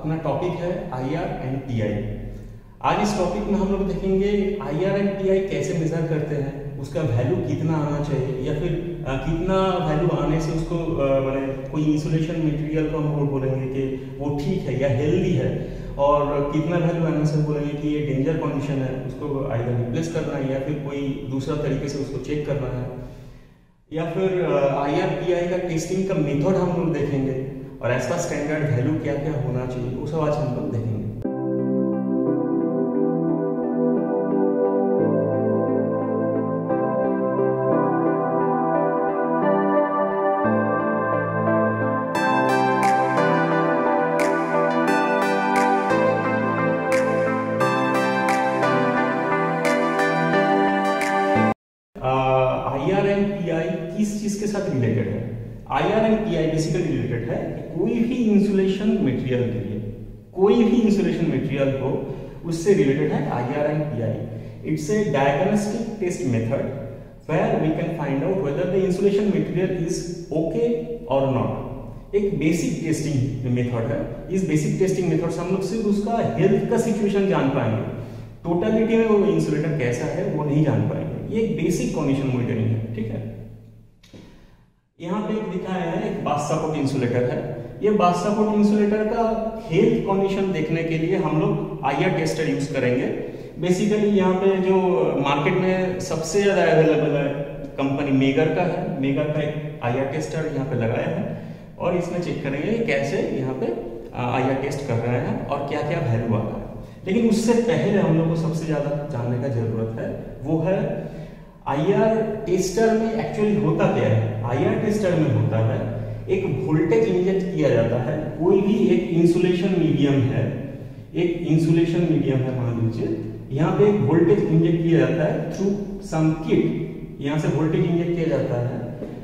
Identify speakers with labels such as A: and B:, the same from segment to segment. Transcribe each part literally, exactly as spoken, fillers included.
A: अपना टॉपिक है I R and T I. आज इस टॉपिक में हम लोग देखेंगे I R and T I कैसे मेजर करते हैं, उसका वैल्यू कितना आना चाहिए या फिर आ, कितना वैल्यू आने से उसको मैंने कोई इंसुलेशन मटेरियल को हम लोग बोलेंगे कि वो ठीक है या हेल्दी है, और कितना वैल्यू आने से बोलेंगे कि ये डेंजर कंडीशन है, उसको आइदर रिप्लेस करना है या फिर कोई दूसरा तरीके से उसको चेक करना है, या फिर आई आर टी आई का टेस्टिंग का मेथड हम लोग देखेंगे, और ऐसा स्टैंडर्ड वैल्यू क्या क्या होना चाहिए वो सब आज हम लोग देखेंगे। I R and T I किस चीज के साथ रिलेटेड है? I R and T I basically related है कोई भी इंसुलेशन मटेरियल के लिए, कोई भी इंसुलेशन मटेरियल हो उससे रिलेटेड है I R and T I. It's a diagnostic test method where we can find out whether the insulation material is okay और नॉट। एक बेसिक टेस्टिंग मेथड है। इस बेसिक टेस्टिंग मेथड से हम लोग सिर्फ उसका हेल्थ का सिचुएशन जान पाएंगे, टोटलिटी में वो इंसुलेटर कैसा है वो नहीं जान पाएंगे। ये एक बेसिक कंडीशन मॉनिटरिंग है, ठीक है। यहाँ पे एक दिखाया है एक बाथ सपोर्ट इंसुलेटर है। ये बाथ सपोर्ट इंसुलेटर का हेल्थ कंडीशन देखने के लिए हम लोग आई आर टेस्टर यूज करेंगे। बेसिकली यहाँ पे जो मार्केट में सबसे ज्यादा अवेलेबल है कंपनी मेगर का है। मेगर का एक आई आर टेस्टर यहाँ पे लगाया है और इसमें चेक करेंगे कैसे यहाँ पे आई आर टेस्ट कर रहे हैं और क्या क्या वैल्यू आ रहा है। लेकिन उससे पहले हम लोग को सबसे ज्यादा जानने का जरूरत है वो है आई आर टेस्टर में एक्चुअली होता क्या है। आई आर टेस्टर में होता है एक वोल्टेज इंजेक्ट किया जाता है। कोई भी एक इंसुलेशन मीडियम है, एक इंसुलेशन मीडियम है मान लीजिए, यहाँ पे एक वोल्टेज इंजेक्ट किया जाता है थ्रू सम किट। यहाँ से वोल्टेज इंजेक्ट किया जाता है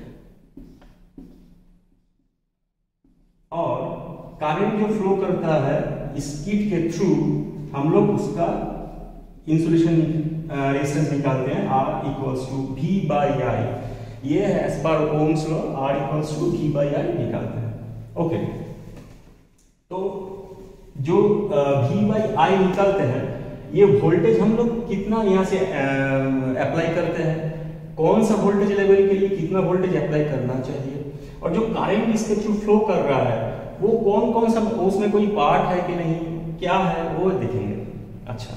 A: और करंट जो फ्लो करता है इस किट के थ्रू हम लोग उसका इंसुलेशन रेजिस्टेंस निकालते हैं R equals to V by I. ये है एज पर Ohm's law, R equals to V by I निकालते हैं। ओके, तो जो V बाई आई निकालते हैं ये वोल्टेज हम लोग कितना यहाँ से अप्लाई करते हैं, कौन सा वोल्टेज लेवल के लिए कितना वोल्टेज अप्लाई करना चाहिए, और जो करंट इसके थ्रू फ्लो कर रहा है वो कौन कौन सा, उसमें कोई पार्ट है कि नहीं, क्या है वो देखेंगे। अच्छा,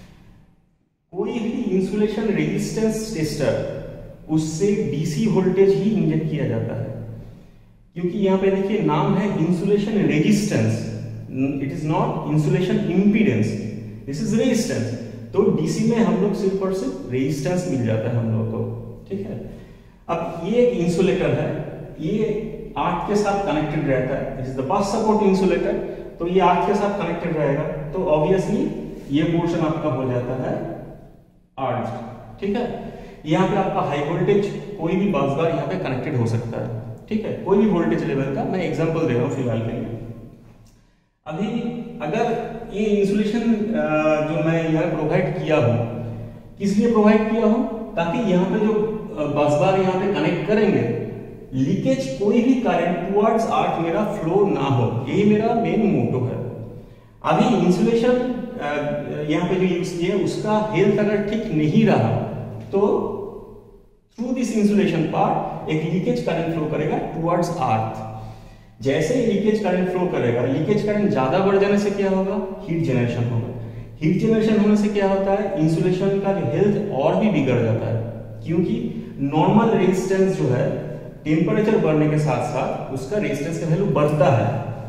A: कोई भी इंसुलेशन रेजिस्टेंस टेस्टर उससे डीसी वोल्टेज ही इंजेक्ट किया जाता है, क्योंकि यहाँ पे देखिए नाम है insulation resistance, it is not insulation impedance, this is resistance. तो डीसी में हम लोग सिर्फ और सिर्फ रेजिस्टेंस मिल जाता है हम लोग को, ठीक है। अब ये एक इंसुलेटर है, ये आर्क के साथ कनेक्टेड रहता है, this is the bath support insulator. तो ये आर्क के साथ कनेक्टेड रहेगा तो ऑब्वियसली ये पोर्शन आपका हो जाता है आर्क, ठीक है। यहाँ पे आपका हाई वोल्टेज कोई भी बस बार यहाँ पे कनेक्टेड हो सकता है, ठीक है, कोई भी वोल्टेज लेवल का। मैं एग्जांपल दे रहा हूँ फिलहाल के लिए। अभी अगर ये इंसुलेशन जो मैं यहाँ प्रोवाइड किया हूँ, किस लिए प्रोवाइड किया हूँ, ताकि यहाँ पे जो बस बार यहाँ पे कनेक्ट करेंगे लीकेज कोई भी करंट टुवर्ड्स आर्क मेरा फ्लो ना हो, यही मेरा मेन मोटो है। अभी इंसुलेशन यहाँ पे जो यूज किया उसका हेल्थ अगर ठीक नहीं रहा तो थ्रू दिस इंसुलेशन पार्ट एक लीकेज करंट फ्लो करेगा टुवर्ड्स आर्क। जैसे लीकेज करंट फ्लो करेगा, लीकेज करंट ज्यादा बढ़ जाने से क्या होगा, हीट जनरेशन होगा। हीट जनरेशन होने से क्या होता है, इंसुलेशन का जो हेल्थ और भी बिगड़ जाता है, क्योंकि नॉर्मल रेजिस्टेंस जो है टेम्परेचर बढ़ने के साथ साथ उसका रेजिस्टेंस का वैल्यू बढ़ता है।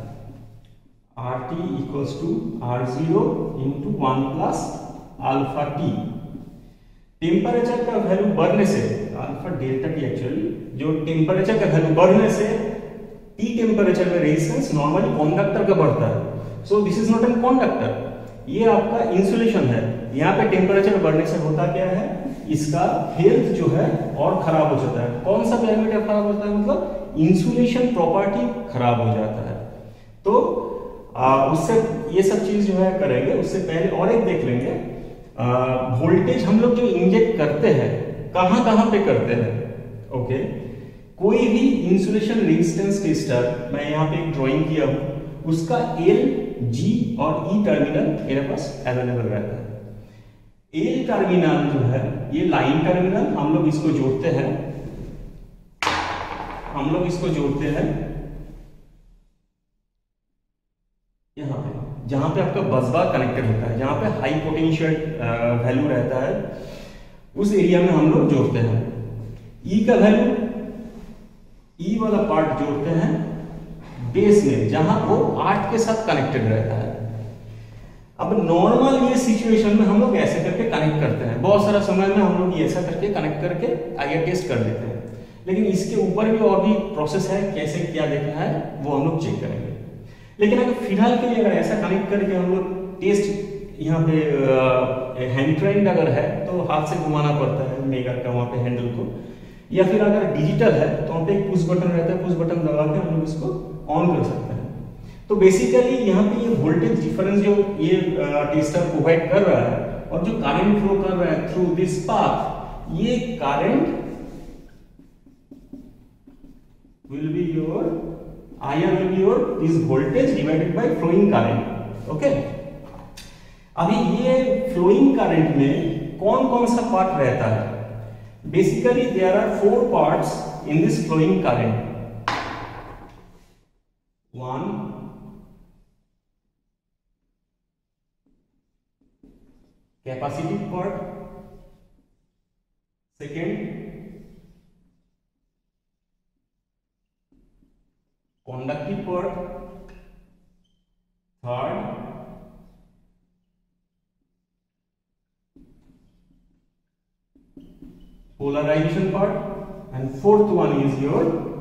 A: R T equals to R zero into one plus alpha T. Temperature का वैल्यू बढ़ने से, अल्फा डेल्टा टी एक्चुअली, जो टेम्परेचर का वैल्यू बढ़ने से टी टेम्परेचर में रेजिस्टेंस नॉर्मली कंडक्टर का बढ़ता है। So this is not an conductor, ये आपका इंसुलेशन है। यहाँ पे टेम्परेचर बढ़ने से होता क्या है, इसका हेल्थ जो है और खराब हो जाता है। कौन सा पैरामीटर खराब होता है, मतलब इंसुलेशन प्रॉपर्टी खराब हो जाता है। तो आ, उससे ये सब चीज जो है करेंगे। उससे पहले और एक देख लेंगे, वोल्टेज हम लोग जो इंजेक्ट करते हैं कहां कहां पे करते हैं। ओके, कोई भी इंसुलेशन रेजिस्टेंस टेस्टर, मैं यहाँ पे एक ड्राइंग किया हूं, उसका एल जी और ई टर्मिनल मेरे पास अवेलेबल रहता है। एल टर्मिनल जो है ये लाइन टर्मिनल, हम लोग इसको जोड़ते हैं हम लोग इसको जोड़ते हैं यहाँ पे, जहां पे आपका बसबार कनेक्टेड होता है, जहां पे हाई पोटेंशियल वैल्यू रहता है, उस एरिया में हम लोग जोड़ते हैं। ई का वैल्यू, ई वाला पार्ट जोड़ते हैं बेस में, जहां वो आठ के साथ कनेक्टेड रहता है। अब नॉर्मल ये सिचुएशन में हम लोग ऐसे करके कनेक्ट करते हैं, बहुत सारा समय में हम लोग ये ऐसा करके कनेक्ट करके आगे टेस्ट कर लेते हैं, लेकिन इसके ऊपर भी और भी प्रोसेस है, कैसे क्या देखना है वो हम लोग चेक करेंगे। लेकिन अगर फिलहाल के लिए अगर ऐसा कनेक्ट करके हम लोग टेस्ट यहाँ पे हैंड ट्रेंड अगर है तो हाथ से घुमाना पड़ता है मेगा का वहाँ पे हैंडल को, या फिर अगर डिजिटल है तो वहाँ पे एक पुश बटन रहता है, पुश बटन दबा के हम लोग इसको ऑन कर सकते हैं। तो बेसिकली यहाँ पे ये वोल्टेज डिफरेंस जो ये टेस्टर प्रोवाइड कर रहा है और जो करंट फ्लो कर रहा है थ्रू दिस पाथ, ये current will be your I R will be your this voltage divided by flowing current. Okay, अभी ये flowing current में कौन कौन सा पार्ट रहता है? Basically there are four parts in this flowing current. One, capacitive part. Second, conductive part. Third, polarization part, and fourth one is your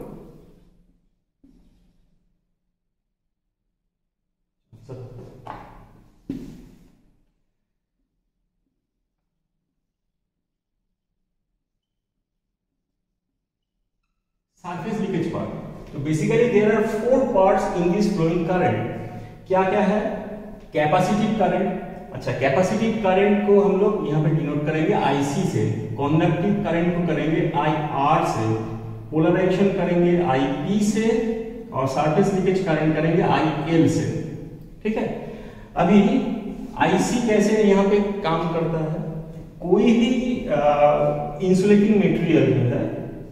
A: surface leakage part. तो basically there are four parts in this flowing current. क्या क्या है? Capacitive current. अच्छा, capacitive current को हम लोग यहाँ पे डिनोट करेंगे आईसी से, कंडक्टिव करंट को करेंगे आईआर से, पोलराइजेशन करेंगे आईपी से, और सरफेस लीकेज करंट करेंगे आईएल से। ठीक है, अभी आईसी कैसे यहाँ पे काम करता है? कोई भी इंसुलेटिंग मटेरियल जो है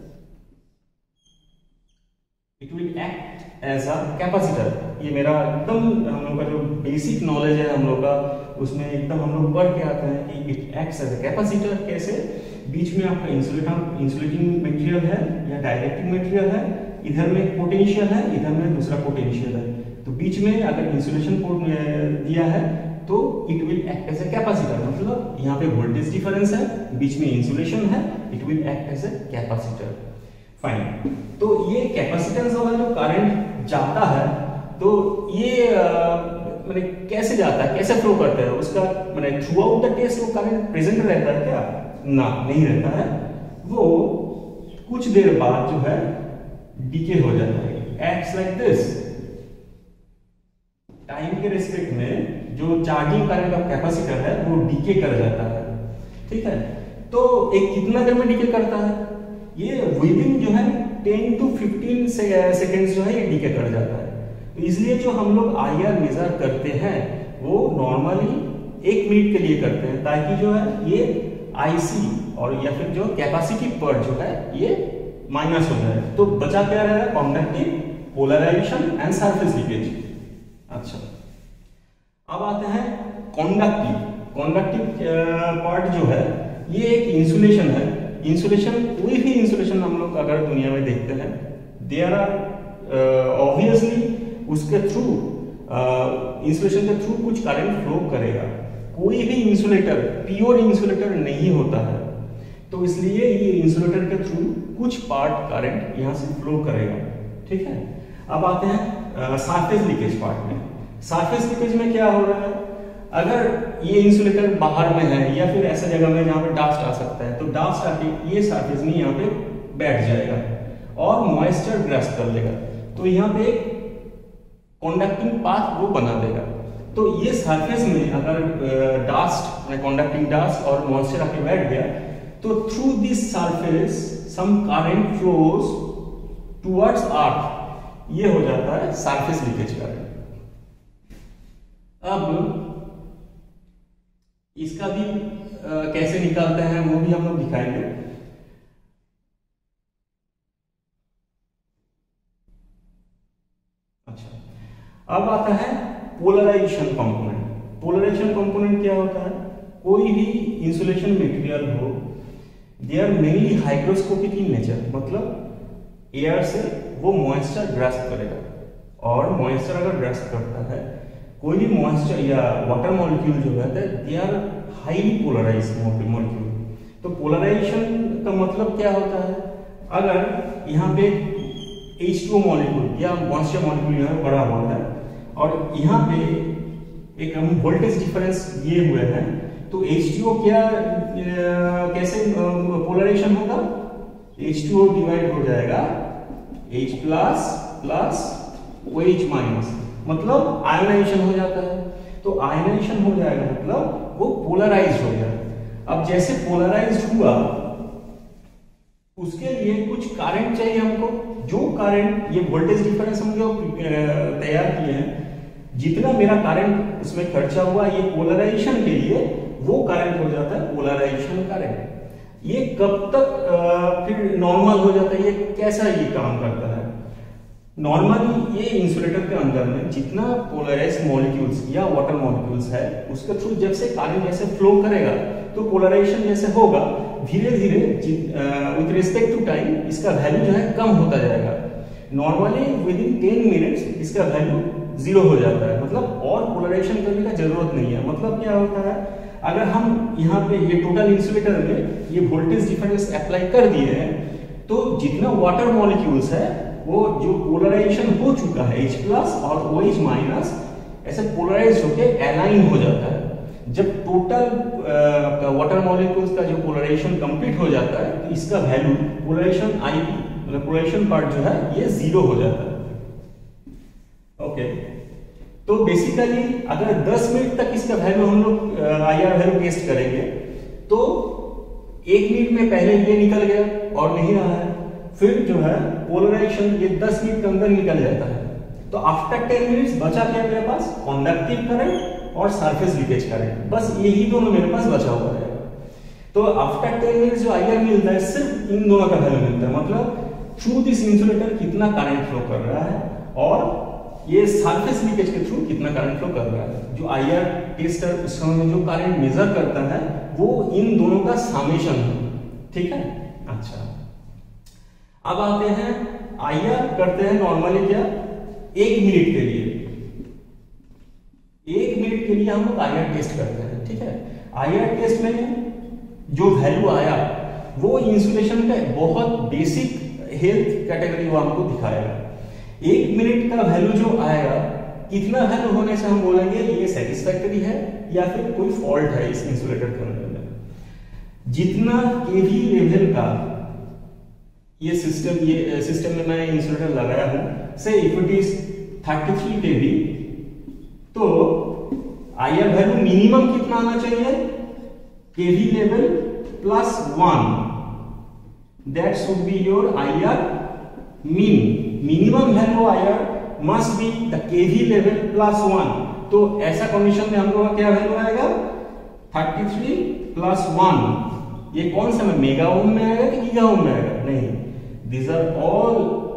A: it will act as a capacitor. ये मेरा एकदम हम लोग का जो बेसिक नॉलेज है हम लोग का, उसमें एकदम हम लोग पढ़ के आते हैं कि it acts as a capacitor. कैसे? बीच में आपका इंसुलेटर इंसुलेटिंग मटेरियल है या डाइलेक्ट्रिक मटेरियल है, इधर में पोटेंशियल है, इधर में दूसरा पोटेंशियल है, तो बीच में अगर इंसुलेशन पोर्ट दिया है तो it will act as a capacitor. मतलब यहाँ पे वोल्टेज डिफरेंस है, बीच में इंसुलेशन है, it will act as a capacitor. Fine, तो ये कैपेसिटेंस वाला जो करंट जाता है तो ये माने कैसे जाता है, कैसे फ्लो करता है, उसका माने थ्रू आउट द टेस्ट वो करंट प्रेजेंट रहता है क्या? ना, नहीं रहता है। वो कुछ देर बाद जो है डीके हो जाता है, एक्ट्स लाइक दिस। टाइम के रिस्पेक्ट में जो चार्जिंग करंट ऑफ कैपेसिटर है वो डीके कर जाता है। ठीक है, तो एक कितना देर में डीके करता है? ये विदिन जो है टेन टू फिफ्टीन सेकेंड्स जो है ये डीके कर जाता है। तो इसलिए जो हम लोग आई आर मेजर करते हैं वो नॉर्मली एक मिनट के लिए करते हैं, ताकि जो है ये आईसी और या फिर जो कैपेसिटिव पार्ट जो है ये माइनस हो जाए। तो बचा क्या रहा? Conductive, polarization and surface leakage. अच्छा, अब आते हैं कंडक्टिव। कंडक्टिव पार्ट जो है ये एक इंसुलेशन है। इंसुलेशन, कोई भी इंसुलेशन हम लोग अगर दुनिया में देखते हैं, देयर आर ऑब्वियसली उसके थ्रू इंसुलेशन के थ्रू कुछ करंट फ्लो करेगा। कोई भी इंसुलेटर प्योर इंसुलेटर नहीं होता है, तो इसलिए ये इंसुलेटर के थ्रू कुछ पार्ट करंट यहाँ से फ्लो करेगा। ठीक है, अब आते हैं सरफेस लीकेज पार्ट में। सरफेस लीकेज में क्या हो रहा है? अगर ये इंसुलेटर बाहर में है या फिर ऐसा जगह में जहां पे डस्ट आ सकता है, तो डस्ट आके ये सरफेस में यहाँ पे बैठ जाएगा और मॉइस्चर ग्रैस्प कर लेगा, तो यहाँ पे एक कंडक्टिंग पाथ वो बना देगा। तो ये सरफेस में अगर डस्ट, कंडक्टिंग डस्ट और मॉइस्चर आके बैठ गया, तो through this surface some current flows towards earth, ये हो जाता है सरफेस लीकेज करंट। अब इसका भी आ, कैसे निकालते हैं वो भी हम लोग दिखाएंगे। अच्छा, अब आता है पोलराइजेशन कंपोनेंट। पोलराइजेशन कंपोनेंट क्या होता है? कोई भी इंसुलेशन मटेरियल हो, they are mainly hygroscopic in nature, मतलब एयर से वो मॉइस्चर ग्रास्प करेगा, और मॉइस्चर अगर ग्रास्प करता है, कोई भी मॉइस्चर या वाटर मॉलिक्यूल जो रहता है, they are highly polarized molecule. तो पोलराइजेशन का मतलब क्या होता है? अगर यहाँ पे एच टू ओ मॉलिक्यूल या मॉइस्चर मॉलिक्यूल यहाँ बड़ा हुआ है और यहाँ पे एक हम वोल्टेज डिफरेंस ये हुए हैं, तो एच टू ओ क्या आ, कैसे पोलराइजेशन होगा? एच टू ओ डिवाइड हो जाएगा H plus plus OH minus, मतलब आयनाइजेशन हो जाता है। तो आयनाइजेशन हो जाएगा मतलब वो पोलराइज हो गया। अब जैसे पोलराइज हुआ, उसके लिए कुछ करंट चाहिए हमको, जो करंट ये वोल्टेज डिफरेंस हम जो तैयार किए हैं, जितना मेरा करंट उसमें खर्चा हुआ ये पोलराइजेशन के लिए, वो करंट हो जाता है पोलराइजेशन करंट। ये कब तक आ, फिर नॉर्मल हो जाता है? ये कैसा ये काम करता है? नॉर्मली ये इंसुलेटर के अंदर में जितना पोलराइज मॉलिक्यूल्स या वाटर मॉलिक्यूल्स है, उसके थ्रू जब से करंट जैसे फ्लो करेगा, तो पोलराइजेशन जैसे होगा, धीरे धीरे विद रिस्पेक्ट टू टाइम इसका वैल्यू जो है कम होता जाएगा। Normally within ten minutes इसका वैल्यू जीरो हो जाता है, मतलब और पोलराइजेशन करने का जरूरत नहीं है। मतलब क्या होता है? अगर हम यहाँ पे ये टोटल इंसुलेटर में ये वोल्टेज डिफरेंस अप्लाई कर दिए हैं, तो जितना वाटर मॉलिक्यूल्स है वो जो पोलराइजेशन हो चुका है H प्लस और OH माइनस, ऐसे पोलराइज होके अलाइन हो जाता है। जब टोटल वाटर मॉलिक्यूल्स का जो पोलराइजेशन कंप्लीट हो जाता है, तो इसका वैल्यू पोलराइजेशन आई मतलब पोलराइजेशन पार्ट जो है ये जीरो हो जाता है। ओके, तो बेसिकली अगर दस मिनट तक इसका वैल्यू हम लोग आई आर वैल्यू टेस्ट करेंगे, तो एक मिनट में पहले ये निकल गया और नहीं रहा है, फिर जो है पोलराइजेशन ये दस मिनट के अंदर निकल जाता है। तो आफ्टर टेन मिनट्स बचा क्या मेरे पास? कंडक्टिव करंट और सरफेस लीकेज करंट, बस यही दोनों मेरे पास बचा हुआ है। तो आफ्टर टेन मिनट्स जो आई आर मिलता है, सिर्फ इन दोनों का वैल्यू मिलता है, मतलब थ्रू दिस इंसुलेटर कितना करंट फ्लो कर रहा है और ये सरफेस लीकेज के थ्रू कितना करंट फ्लो कर रहा है। जो आई आर टेस्टर उस समय जो करंट मेजर करता है, वो इन दोनों का समेशन है। ठीक है, अच्छा, अब आते हैं आई आर करते हैं नॉर्मली क्या, एक मिनट के लिए, एक मिनट के लिए हम लोग आई आर टेस्ट करते हैं। ठीक है, आई आर टेस्ट में जो वैल्यू आया वो इंसुलेशन का बहुत बेसिक हेल्थ कैटेगरी वो हमको दिखाएगा। एक मिनट का वैल्यू जो आएगा, कितना वैल्यू होने से हम बोलेंगे ये सेटिस्फैक्टरी है या फिर कोई फॉल्ट है इस इंसुलेटर के अंदर में। जितना केवी लेवल का ये सिस्टम ये सिस्टम में मैं इंसुलेटर लगाया हूं, say if it is thirty three kV, तो आई आर वैल्यू मिनिमम कितना आना चाहिए? KV level plus one, that should be your I R mean. Minimum value I R must be the kV level plus one. तो ऐसा condition में हम लोग का क्या वैल्यू आएगा? Thirty three plus one. ये कौन सा में, मेगा ओम में आएगा कि गीगा ओम में आएगा? नहीं, these are all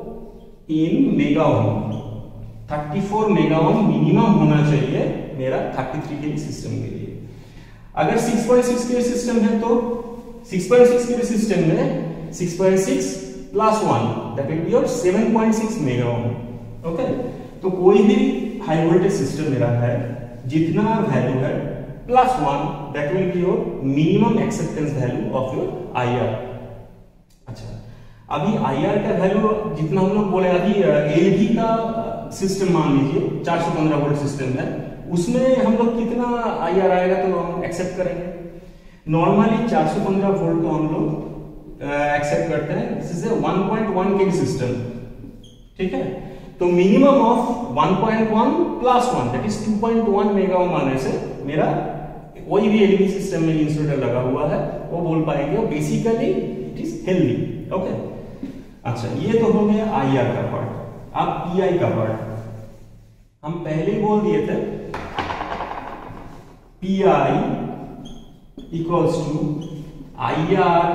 A: in mega ohm. Thirty four mega ohm minimum होना चाहिए मेरा थर्टी थ्री के सिस्टम के लिए। अगर six point six K system है, तो six point six K system में six point six plus one, that will be your seven point six mega ohm. Okay, तो कोई भी हाई वोल्टेज सिस्टम मेरा है, जितना वैल्यू है plus one, that will be your minimum acceptance value of your I R. अच्छा, अभी आई R का वैल्यू जितना हम लोग बोले, अभी एल वी का सिस्टम मान लीजिए चार सौ पंद्रह वोल्ट सिस्टम है, उसमें हम लोग कितना आई आर आएगा तो हम एक्सेप्ट करेंगे? नॉर्मली चार सौ पंद्रह वोल्ट को हम लोग एक्सेप्ट करते हैं। This is a one point one kV system. ठीक है, तो minimum of one point one plus one, that is two point one mega ohm आने से मेरा कोई भी एलईडी सिस्टम में इंसुलेटर लगा हुआ है वो बोल पाएंगे basically it is healthy. Okay, अच्छा, ये तो हो गया आई आर का पार्ट। अब पी आई का पार्ट हम पहले ही बोल दिए थे P I equals to I R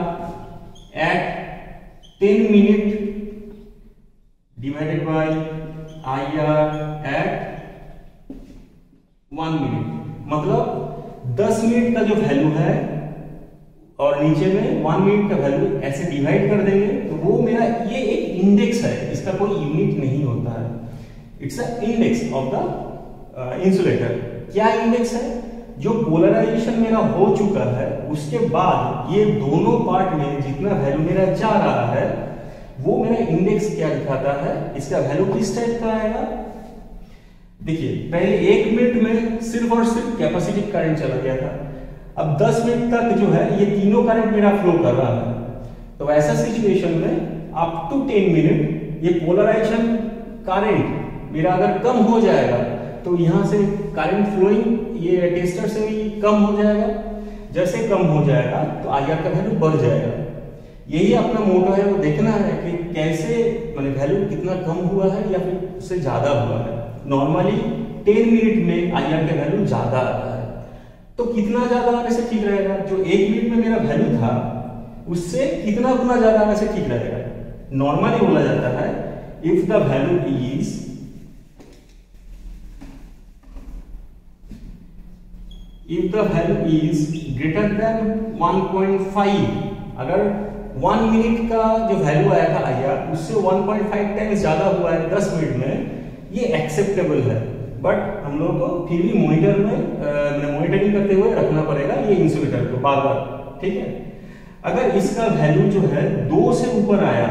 A: at ten minute divided by I R at one minute. मतलब दस मिनट का जो वैल्यू है और नीचे में वन मिनट का वैल्यू ऐसे डिवाइड कर देंगे तो वो मेरा ये एक इंडेक्स है, इसका कोई यूनिट नहीं होता है। It's a index of the insulator. क्या इंडेक्स है? जो पोलराइजेशन मेरा हो चुका है उसके बाद ये दोनों पार्ट में जितना वैल्यू मेरा जा रहा है वो मेरा इंडेक्स क्या दिखाता है, इसका वैल्यू किस टाइप का आएगा। देखिए पहले एक मिनट में सिर्फ और सिर्फ कैपेसिटिव करंट चला गया था, अब दस मिनट तक जो है ये तीनों करंट मेरा फ्लो कर रहा है। तो ऐसा सिचुएशन में अप टू टेन मिनट ये पोलराइजेशन करंट मेरा अगर कम हो जाएगा तो यहां से करंट फ्लोइंग ये टेस्टर से भी कम हो जाएगा। जैसे कम हो जाएगा तो आईआर का वैल्यू बढ़ जाएगा। यही अपना मोटो है, वो देखना है कि कैसे मतलब वैल्यू कितना कम हुआ है या फिर उससे ज्यादा हुआ है। नॉर्मली टेन मिनट में आईआर का वैल्यू ज्यादा आता है, तो कितना ज्यादा आने से ठीक रहेगा? जो एक मिनट में मेरा वैल्यू था उससे कितना गुना ज्यादा आने से ठीक रहेगा? नॉर्मली बोला जाता है if the value is if the value is greater than one point five, अगर वन मिनट का जो वैल्यू आया था आईआर उससे वन पॉइंट फाइव टाइम्स ज्यादा हुआ है दस मिनट में, ये एक्सेप्टेबल है। बट हम लोग को फिर भी मॉनिटर में मॉनिटरिंग करते हुए रखना पड़ेगा ये इंसुलेटर को बार बार, ठीक है। अगर इसका वैल्यू जो है दो से ऊपर आया,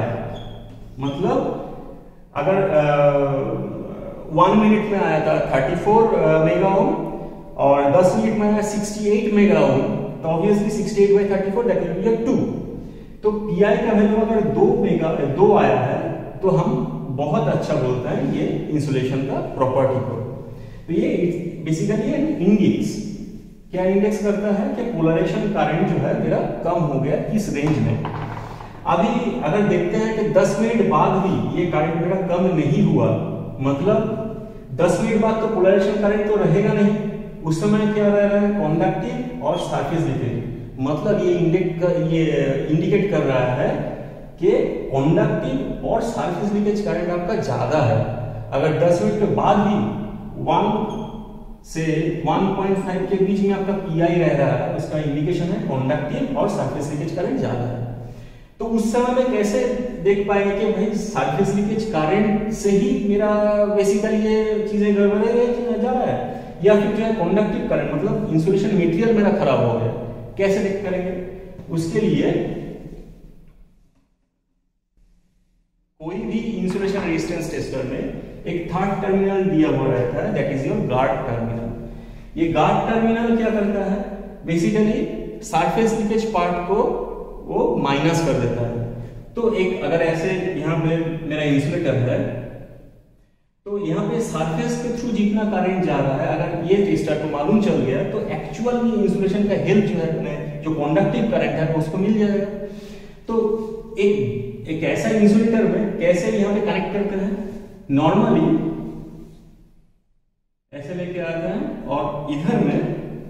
A: मतलब अगर वन मिनट में आया था थर्टी फोर मेगा ओम और दस मिनट में आया सिक्सटी एट मेगा ओम, तो obviously sixty eight by thirty four that will be two. तो पीआई का वैल्यू अगर दो मेगा दो आया है तो हम बहुत अच्छा बोलते हैं ये इंसुलेशन का प्रॉपर्टी को। तो ये बेसिकली इंडेक्स क्या इंडेक्स करता है कि पोलराइजेशन करंट जो है मेरा कम हो गया किस रेंज में। अभी अगर देखते हैं कि दस मिनट बाद भी ये करंट मेरा कम नहीं हुआ, मतलब दस मिनट बाद तो पोलराइजेशन करंट तो रहेगा नहीं, उस समय क्या रह रहा है कॉन्डक्टिव और सरफेस लीकेज। मतलब ये इंडिकेट कर, ये इंडिकेट कर रहा है कि कॉन्डक्टिव और सरफेस लीकेज करंट आपका ज्यादा है। अगर दस मिनट के बाद भी वन से वन पॉइंट फाइव के बीच में आपका पीआई रह रहा है, उसका इंडिकेशन है कॉन्डक्टिव और सरफेस लीकेज करंट ज्यादा है। तो उस समय में कैसे देख पाएंगे कि भाई सरफेस लीकेज करंट से ही मेरा बेसिकली ये चीजें गड़बड़ जा रहा है या फिर जो है कॉन्डक्टिव करंट मतलब इंसुलेशन मटेरियल मेरा खराब हो गया, कैसे देख करेंगे? उसके लिए कोई भी इंसुलेशन रेजिस्टेंस टेस्टर में एक थर्ड टर्मिनल दिया हुआ रहता है, that is your guard terminal. ये गार्ड टर्मिनल क्या करता है? बेसिकली सरफेस लीकेज पार्ट को वो माइनस कर देता है। तो एक अगर ऐसे यहाँ पे मेरा इंसुलेटर है तो यहाँ पे सरफेस के थ्रू जितना करंट जा रहा है अगर ये टेस्टर को मालूम चल गया तो एक्चुअल में इंसुलेशन का हेल्थ जो है जो कॉन्डक्टिव करंट है उसको मिल जाएगा। तो एक एक ऐसा इंसुलेटर में कैसे यहाँ पे कनेक्ट करते हैं? नॉर्मली ऐसे लेके आते हैं और इधर में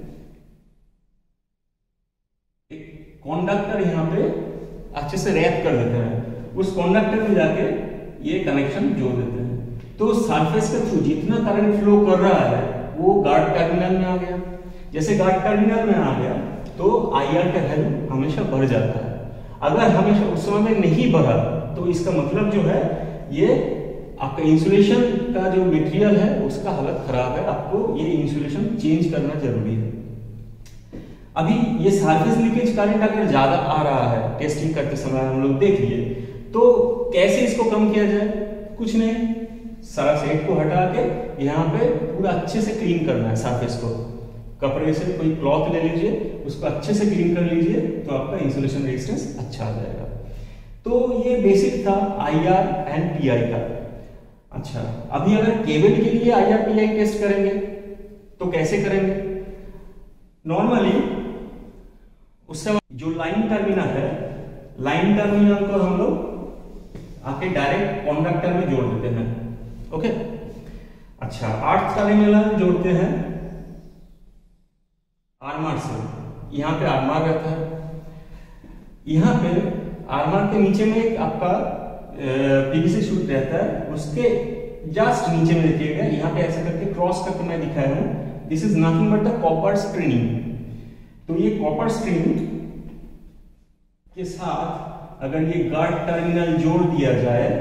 A: एक कंडक्टर यहाँ पे अच्छे से रैप कर देते हैं, उस कंडक्टर में जाके ये कनेक्शन जोड़ देते हैं। तो सरफेस के थ्रू जितना करंट फ्लो कर रहा है वो गार्ड टर्मिनल में आ गया। जैसे गार्ड टर्मिनल में आ गया तो आईआर का वैल्यू हमेशा बढ़ जाता है। अगर हमेशा उस समय में नहीं बढ़ा तो इसका मतलब जो है ये आपका इंसुलेशन का जो मटेरियल है उसका हालत खराब है, आपको ये इंसुलेशन चेंज करना जरूरी है। अभी ये सरफेस लीकेज करंट अगर ज्यादा आ रहा है टेस्टिंग करते समय हम लोग देख लिए तो कैसे इसको कम किया जाए? कुछ नहीं, सारा सेट को हटा के यहाँ पे पूरा अच्छे से क्लीन करना है सरफेस को। कपड़े से कोई क्लॉथ ले लीजिए, उसको अच्छे से क्लीन कर लीजिए तो आपका इंसुलेशन रेजिस्टेंस अच्छा आ जाएगा। तो ये बेसिक था आईआर एंड पीआई का। अच्छा, अभी अगर केबल के लिए आईआर पीआई टेस्ट करेंगे तो कैसे करेंगे? नॉर्मली उस समय जो लाइन टर्मिनल है, लाइन टर्मिनल को हम लोग आके डायरेक्ट कंडक्टर में जोड़ देते हैं। ओके, अच्छा, आर्थ टर्मिनल जोड़ते हैं आर्मर से, यहाँ पे आर्मर रहता है, यहाँ पे आर्मर के नीचे में एक आपका पीवीसी शूट रहता है, उसके जस्ट नीचे में देखिएगा यहाँ पे ऐसा करके क्रॉस करके मैं दिखाया हूँ, this is nothing but the copper string. तो ये कॉपर स्ट्रिंग के साथ अगर ये गार्ड टर्मिनल जोड़ दिया जाए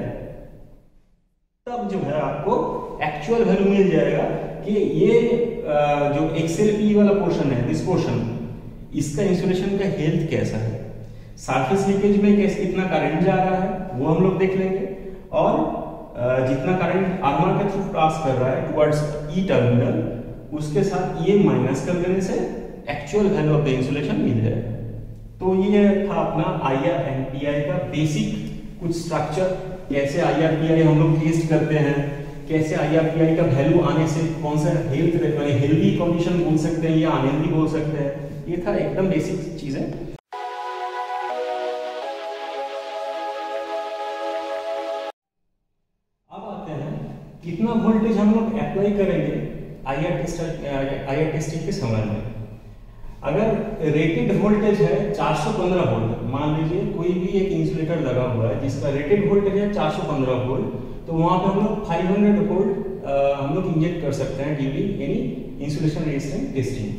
A: तब जो है आपको एक्चुअल वैल्यू मिल जाएगा कि ये जो एक्सएलपी वाला पोर्शन है, दिस पोर्शन, इसका इंसुलेशन का हेल्थ कैसा है, सरफेस लीकेज में कैसे कितना करंट जा रहा है वो हम लोग देख लेंगे, और जितना करंट आर्मर के थ्रू पास कर रहा है टुवर्ड्स ई टर्मिनल, उसके साथ ये माइनस कर देने से actual value of the insulation मिल जाए। तो ये था अपना आईआरपीआई का बेसिक कुछ स्ट्रक्चर, कैसे आईआरपीआई हम लोग टेस्ट करते हैं, कैसे आईआरपीआई का वैल्यू आने से कौन सा हेल्थ हेल्दी कंडीशन बोल सकते हैं या अनहेल्दी बोल सकते हैं, ये था एकदम बेसिक चीज है। अब आते हैं कितना वोल्टेज हम लोग अप्लाई करेंगे आईआर टेस्ट आईआर टेस्टिंग के समय में। अगर रेटेड वोल्टेज है चार सौ पंद्रह वोल्ट, मान लीजिए कोई भी एक इंसुलेटर लगा हुआ है जिसका रेटेड वोल्टेज है चार सौ पंद्रह वोल्ट, तो वहां पे हम लोग पाँच सौ वोल्ट हम लोग इंजेक्ट कर सकते हैं during any insulation resistance testing.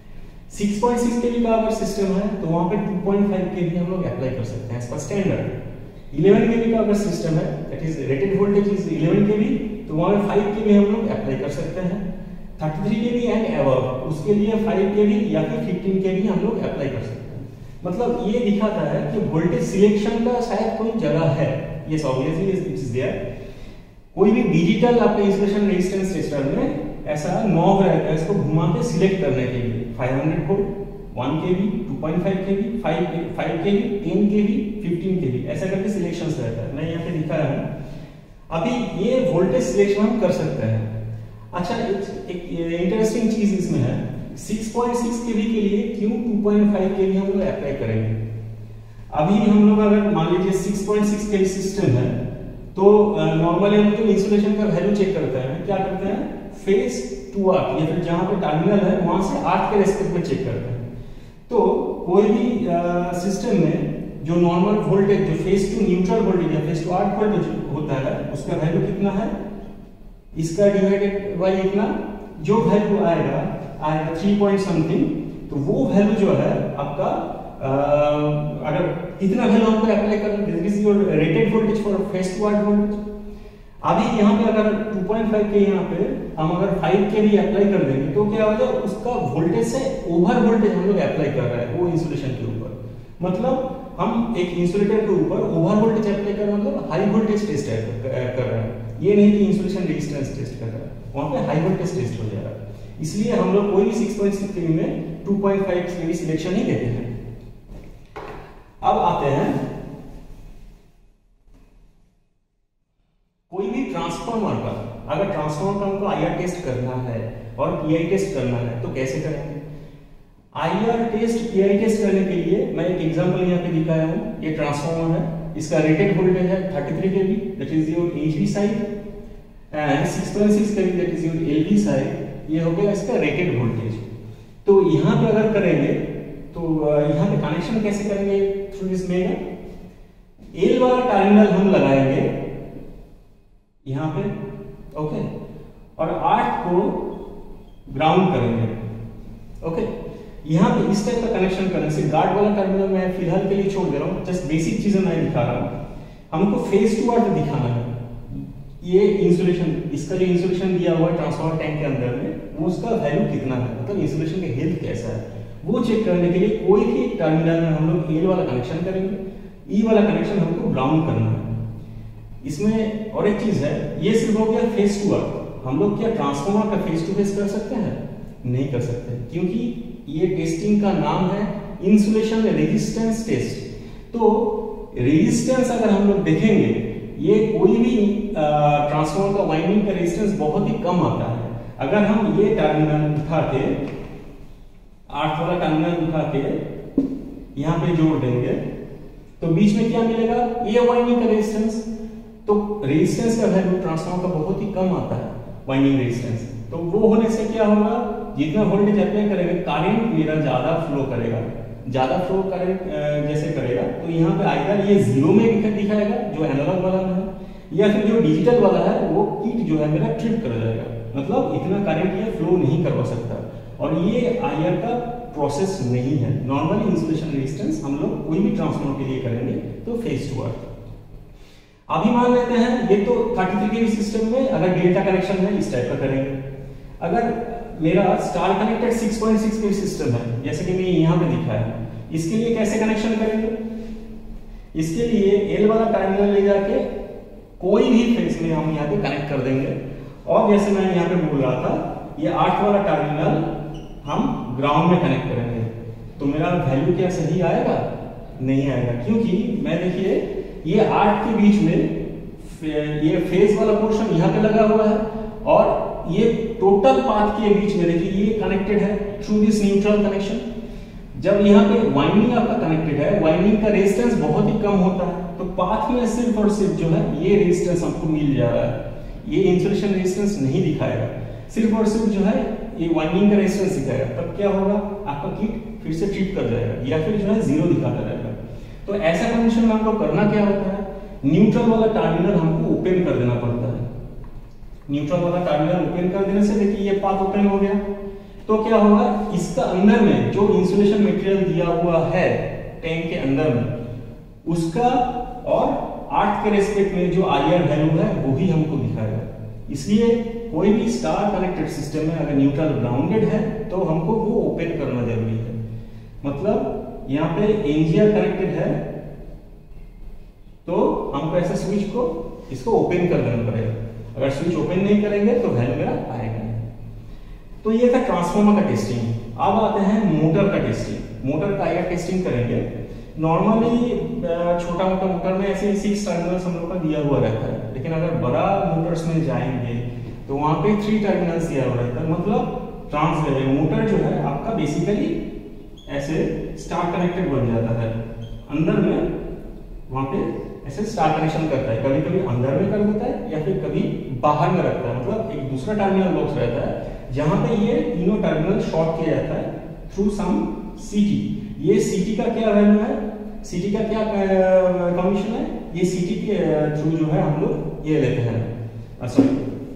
A: छह पॉइंट छह केवी का अगर सिस्टम है तो वहां पे दो पॉइंट पाँच केवी हम लोग अप्लाई कर सकते हैं एज पर स्टैंडर्ड। ग्यारह केवी का अगर सिस्टम है, that is rated voltage is ग्यारह केवी, तो वहां पे पाँच केवी हम लोग अप्लाई कर सकते हैं। तैंतीस केवी एंड अबव, उसके लिए पाँच केवी या फिर पंद्रह केवी हम लोग अप्लाई कर सकते हैं। मतलब ये दिखाता है कि वोल्टेज सिलेक्शन का शायद कोई जगह है, yes obviously it is there. कोई भी डिजिटल आपके इंसुलेशन रेजिस्टेंस टेस्टर में ऐसा नॉब रहता है, इसको घुमा के सिलेक्ट करने के लिए पाँच सौ वोल्ट, एक केवी, दो पॉइंट पाँच केवी, पाँच केवी, दस केवी, पंद्रह केवी, ऐसा करके सिलेक्शंस रहता है। मैं यहाँ पे दिखा रहा हूँ। अभी ये वोल्टेज सिलेक्शन हम कर सकते हैं। अच्छा, एक इंटरेस्टिंग चीज इसमें है, छह पॉइंट छह केवी के लिए क्यों दो पॉइंट पाँच केवी हम लोग अप्लाई करेंगे। अभी हम लोग अगर मान लीजिए छह पॉइंट छह केवी सिस्टम है तो नॉर्मली हम जो इंसुलेशन का वैल्यू चेक करते हैं, क्या करते हैं, फेस टू आर्क या फिर जहां पे टर्मिनल है वहां से आर्क के रेस्पेक्ट में चेक करते हैं। तो कोई भी सिस्टम में जो नॉर्मल वोल्टेज, जो फेस टू न्यूट्रल वोल्टेज या फेस टू आर्क वोल्टेज होता है, उसका वैल्यू कितना है, इसका डिवाइडेड बाय इतना, जो वैल्यू आएगा आएगा थ्री पॉइंट समथिंग, तो वो वैल्यू जो है आपका आ, अगर इतना वैल्यू हमको अप्लाई करना, this is your rated voltage for phase to earth voltage. अभी यहाँ पे अगर दो पॉइंट पाँच के यहाँ पे हम अगर पाँच के भी अप्लाई कर देंगे तो क्या होगा, उसका वोल्टेज से ओवर वोल्टेज हम लोग अप्लाई कर रहे हैं वो इंसुलेशन के ऊपर। मतलब हम एक इंसुलेटर के ऊपर ओवर वोल्टेज अप्लाई कर रहे हैं, मतलब हाई वोल्टेज टेस्ट कर रहे हैं। ये नहीं कि इंसुलेशन रेजिस्टेंस टेस्ट कर रहा है, वहां पे हाई वोल्टेज टेस्ट हो जाएगा। इसलिए हम लोग कोई भी छह पॉइंट छह केवी में दो पॉइंट पाँच केवी सिलेक्शन ही देते हैं। अब आते हैं, कोई भी ट्रांसफार्मर का, अगर ट्रांसफार्मर का हमको आईआर टेस्ट करना है और पीआई टेस्ट करना है तो कैसे करेंगे। आईआर टेस्ट पीआई टेस्ट करने के लिए मैं एक एग्जांपल यहाँ पे दिखाया हूँ। ये ट्रांसफार्मर है, इसका रेटेड वोल्टेज है तैंतीस kV, that is your HV side, and छह पॉइंट छह kV that is your LV side. ये हो गया इसका रेटेड वोल्टेज। तो यहाँ पे अगर करेंगे तो यहाँ पे कनेक्शन कैसे करेंगे थ्रू दिस मेगा, एल वाला टर्मिनल हम लगाएंगे यहाँ पे, ओके, और आठ को ग्राउंड करेंगे, ओके। यहाँ पे इस टाइप का कनेक्शन करने से गार्ड वाला टर्मिनल मैं फिलहाल के लिए छोड़ दे रहा हूँ, जस्ट बेसिक चीजें मैं दिखा रहा हूँ। हमको फेस टू अर्थ दिखाना है। ये इंसुलेशन, इसका जो इंसुलेशन दिया हुआ है ट्रांसफार्मर टैंक के अंदर में, वो उसका वैल्यू कितना है, मतलब इंसुलेशन का हेल्थ कैसा है, वो चेक करने के लिए कोई भी टर्मिनल में हम लोग एल वाला कनेक्शन करेंगे, ई वाला कनेक्शन हमको ग्राउंड करना है। इसमें और एक चीज है, ये सिर्फ हो गया फेस टू अर्थ। हम लोग क्या ट्रांसफार्मर का फेस टू फेस कर सकते हैं? नहीं कर सकते, क्योंकि ये टेस्टिंग का नाम है इंसुलेशन रेजिस्टेंस टेस्ट। तो रेजिस्टेंस अगर हम लोग देखेंगे, ये कोई भी ट्रांसफार्मर का वाइंडिंग का रेजिस्टेंस बहुत ही कम आता है। अगर हम ये टर्मिनल उठा के, आठ वाला टर्मिनल उठा के यहाँ पे जोड़ देंगे तो बीच में क्या मिलेगा, ये वाइंडिंग का रेजिस्टेंस। तो रेजिस्टेंस का वैल्यू ट्रांसफार्मर का बहुत ही कम आता है, वाइंडिंग रेजिस्टेंस। तो वो होने से क्या होगा, जितना वोल्टेज अप्लाई करेंगे करंट मेरा ज्यादा फ्लो करेगा, ज्यादा फ्लो करंट जैसे करेगा तो यहाँ पे आइदर ये जीरो में दिखाएगा जो एनालॉग वाला में है, या फिर जो डिजिटल वाला है वो किट जो है मेरा ट्रिप कर जाएगा, मतलब इतना करंट ये फ्लो नहीं करवा सकता। और ये आईआर का प्रोसेस नहीं है। नॉर्मली इंसुलेशन रेजिस्टेंस हम लोग कोई भी ट्रांसफार्मर के लिए करेंगे तो फेज टू अर्थ। अभी मान लेते हैं ये तो थर्टी थ्री केवी सिस्टम में अगर डेल्टा कनेक्शन है इस टाइप का करेंगे। अगर मेरा star connected six point six KV system है जैसे कि मैं यहाँ पे दिखा है, इसके लिए कैसे कनेक्शन करेंगे? इसके लिए एल वाला टर्मिनल ले जाके कोई भी फेज में हम यहाँ पे कनेक्ट कर देंगे, और जैसे मैं यहाँ पे बोल रहा था ये आठ वाला टर्मिनल हम ग्राउंड में कनेक्ट करेंगे, तो मेरा वैल्यू क्या सही आएगा? नहीं आएगा, क्योंकि मैं देखिए ये आठ के बीच में ये फेज वाला पोर्शन यहाँ पे लगा हुआ है, और ये टोटल पाथ के बीच में देखिए ये कनेक्टेड है थ्रू दिस न्यूट्रल कनेक्शन। जब यहाँ पे वाइंडिंग आपका कनेक्टेड है, वाइंडिंग का रेजिस्टेंस बहुत ही कम होता है, तो पाथ में सिर्फ और सिर्फ जो है ये रेजिस्टेंस आपको मिल जा रहा है, ये इंसुलेशन रेजिस्टेंस नहीं दिखाएगा, सिर्फ और सिर्फ जो है ये वाइंडिंग का रेजिस्टेंस दिखाएगा। तब क्या होगा? आपका किट फिर से ट्रिप कर जाएगा या फिर जो है जीरो दिखाता रहेगा। तो ऐसा कंडीशन में हमको करना क्या होता है? न्यूट्रल वाला टर्मिनल हमको ओपन कर देना पड़ता है। न्यूट्रल वाला टर्मिनल ओपन कर देने से देखिए ये पाथ ओपन हो गया, तो क्या होगा? इसका अंदर में जो इंसुलेशन मटेरियल दिया हुआ है टैंक के अंदर में उसका और आर्थ के रेस्पेक्ट में जो आईआर वैल्यू है वो ही हमको दिखाएगा। इसलिए कोई भी स्टार कनेक्टेड सिस्टम में अगर न्यूट्रल ग्राउंडेड है तो हमको वो ओपन करना जरूरी है। मतलब यहाँ पे एनजीआर कनेक्टेड है तो हमको ऐसे स्विच को इसको ओपन कर देना पड़ेगा। अगर स्विच ओपन नहीं करेंगे तो वैल्यू मेरा आएगा नहीं। तो ये था ट्रांसफार्मर का टेस्टिंग। अब आते हैं मोटर का टेस्टिंग। मोटर का आईआर टेस्टिंग करेंगे। नॉर्मली छोटा मोटा मोटर में ऐसे सिक्स टर्मिनल्स हम लोग का दिया हुआ रहता है, लेकिन अगर बड़ा मोटर्स में जाएंगे तो वहां पे थ्री टर्मिनल्स दिया हुआ रहता है। मतलब ट्रांस मोटर जो है आपका बेसिकली ऐसे स्टार कनेक्टेड बन जाता है, अंदर में वहां पे ऐसे स्टार कनेक्शन करता है, कभी कभी अंदर में कर देता है या फिर कभी बाहर में रखता है। मतलब एक दूसरा टर्मिनल बॉक्स रहता है जहां पे ये तीनों टर्मिनल शॉर्ट किया जाता है थ्रू सम सीटी। ये सीटी का क्या वैल्यू है, सीटी का क्या कंडीशन है, ये सीटी के थ्रू जो है हम लोग ये लेते हैं सॉरी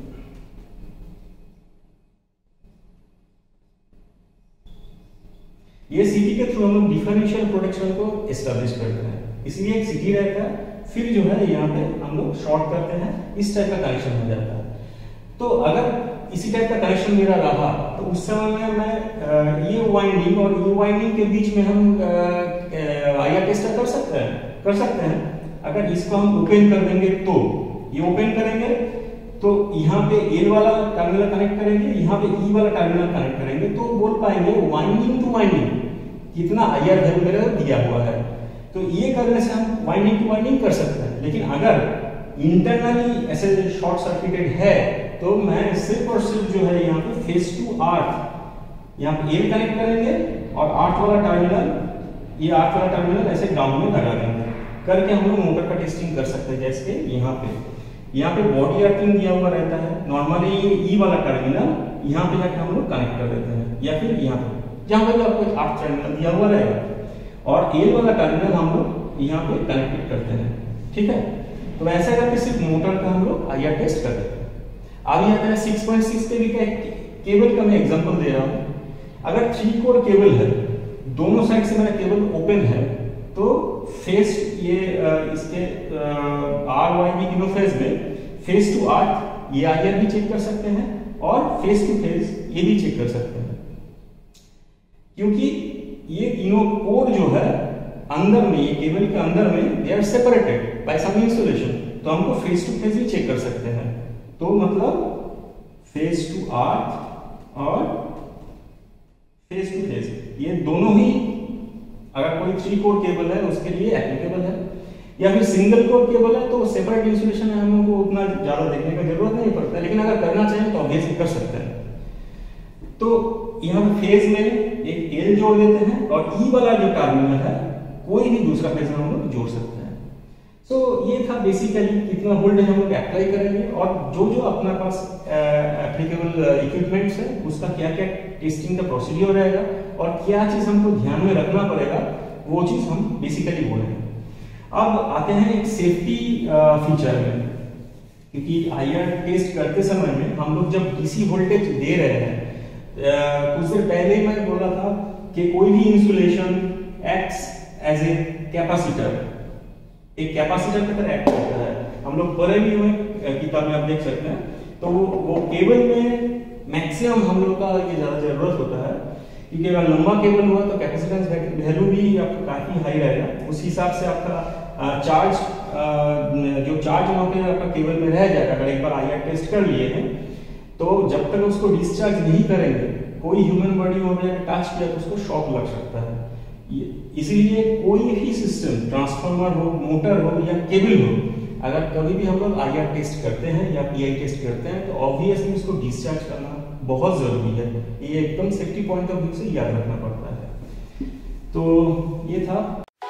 A: ये सीटी के थ्रू हम लोग डिफरेंशियल प्रोटेक्शन को एस्टैब्लिश करते हैं। इसलिए एक सीटी रहता है, फिर जो है यहाँ पे हम लोग शॉर्ट करते हैं, इस टाइप का कनेक्शन हो जाता है। तो अगर इसी टाइप का कनेक्शन मेरा रहा तो उस समय में मैं ये वाइंडिंग और ये वाइंडिंग के बीच में हम आईआर टेस्ट कर सकते हैं कर सकते हैं अगर इसको हम ओपन कर देंगे तो ये ओपन करेंगे तो यहाँ पे एल वाला टर्मिनल कनेक्ट करेंगे, यहाँ पे ई वाला टर्मिनल कनेक्ट करेंगे, तो बोल पाएंगे वाइंडिंग टू वाइंडिंग कितना आईआर वैल्यू मेरा दिया हुआ है। तो ये करने से हम वाइंडिंग टू वाइंडिंग कर सकते हैं। लेकिन अगर इंटरनली ऐसे शॉर्ट सर्किटेड है तो मैं सिर्फ और सिर्फ जो है यहाँ पे फेस टू आर्थ यहाँ पे एल कनेक्ट करेंगे और आर्थ वाला टर्मिनल ये आर्थ वाला टर्मिनल ऐसे ग्राउंड में लगा देंगे, करके हम लोग मोटर का टेस्टिंग कर सकते हैं। जैसे यहाँ पे यहाँ पे बॉडी अर्थिंग दिया हुआ रहता है, नॉर्मली ये ई वाला टर्मिनल यहाँ पे जाके हम लोग कनेक्ट कर देते हैं, या फिर यहाँ पे जहाँ पे आपको एक आर्थ टर्मिनल दिया हुआ रहेगा और एल वाला टर्मिनल हम लोग यहाँ पे कनेक्टेड करते हैं। ठीक है, तो ऐसा करके सिर्फ मोटर का हम लोग आईआर टेस्ट कर देते हैं। अभी आता है सिक्स पॉइंट सिक्स केवी का केबल का मैं एग्जांपल दे रहा हूं। अगर थ्री कोर केबल है, दोनों साइड से मेरा केबल ओपन है, तो फेस ये इसके आर वाई की तीनों फेस में फेस टू आर्थ ये आईआर भी चेक कर सकते हैं और फेस टू फेस ये भी चेक कर सकते हैं, क्योंकि ये तीनों कोर जो है अंदर में ये केबल के अंदर में they are separated by some insulation, तो हमको फेस टू फेस भी चेक कर सकते हैं। तो मतलब फेस टू आर्थ और फेस टू फेस ये दोनों ही अगर कोई थ्री कोर केबल है उसके लिए एप्लीकेबल है, या फिर सिंगल कोर केबल है तो सेपरेट इंसुलेशन है, हम लोग को उतना ज्यादा देखने का जरूरत नहीं पड़ता, लेकिन अगर करना चाहें तो ऑब्वियसली कर सकते हैं। तो यहाँ फेज में एक एल जोड़ देते हैं और ई वाला जो टर्मिनल है कोई भी दूसरा फेज में हम लोग जोड़ सकते हैं। सो so, ये था बेसिकली कितना वोल्टेज हम लोग अप्लाई करेंगे और जो जो अपना पास एप्लीकेबल इक्विपमेंट्स है उसका क्या क्या टेस्टिंग का प्रोसीजर रहेगा और क्या चीज हमको ध्यान में रखना पड़ेगा, वो चीज हम बेसिकली बोलेंगे। अब आते हैं एक सेफ्टी फीचर में, क्योंकि आईआर टेस्ट करते समय में हम लोग जब डीसी वोल्टेज दे रहे हैं, कुछ देर पहले मैं बोला था कि कोई भी insulation acts as a capacitor, एक कैपेसिटर की तरह एक्ट करता है। हम लोग पढ़े भी हुए किताब में आप देख सकते हैं। तो वो, वो केबल में मैक्सिमम हम लोग का ये ज्यादा जरूरत होता है, क्योंकि अगर लंबा केबल हुआ तो कैपेसिटेंस वैल्यू भी आपका काफी हाई रहेगा। उस हिसाब से आपका चार्ज जो चार्ज वहां पे आपका केबल में रह जाएगा। अगर एक बार आईआर टेस्ट कर लिए हैं तो जब तक उसको डिस्चार्ज नहीं करेंगे, कोई ह्यूमन बॉडी वहां पे टच किया तो उसको शॉक लग सकता है। इसीलिए कोई भी सिस्टम, ट्रांसफार्मर हो, मोटर हो या केबल हो, अगर कभी भी हम लोग आईआर टेस्ट करते हैं या पीआई टेस्ट करते हैं तो ऑब्वियसली इसको डिस्चार्ज करना बहुत जरूरी है। ये एकदम सेफ्टी पॉइंट ऑफ व्यू से याद रखना पड़ता है। तो ये था।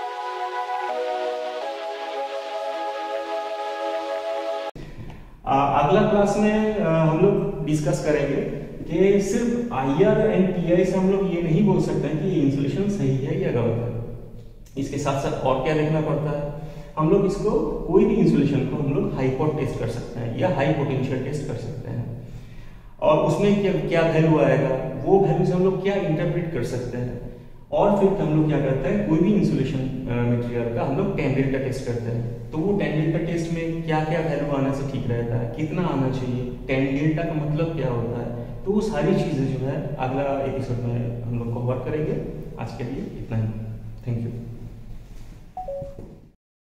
A: आ, अगला क्लास में आ, हम लोग डिस्कस करेंगे कि सिर्फ आईआर एंड पीआई से हम लोग ये नहीं बोल सकते हैं कि इंसुलेशन सही है या गलत है। इसके साथ साथ और क्या देखना पड़ता है, हम लोग इसको कोई भी इंसुलेशन को हम लोग हाई पोट टेस्ट कर सकते हैं या हाई पोटेंशियल टेस्ट कर सकते हैं, और उसमें क्या क्या वैल्यू आएगा, वो वैल्यू से हम लोग क्या इंटरप्रेट कर सकते हैं। और फिर हम लोग क्या करते हैं, कोई भी इंसुलेशन मटेरियल का हम लोग टेन डेल्टा टेस्ट करते हैं। तो वो टेन डेल्टा टेस्ट में क्या क्या वैल्यू आने से ठीक रहता है, कितना आना चाहिए, टेन डेल्टा का मतलब क्या होता है। तो वो सारी चीजें जो है अगला एपिसोड में हम लोग कवर करेंगे। आज के लिए इतना ही। Thank you.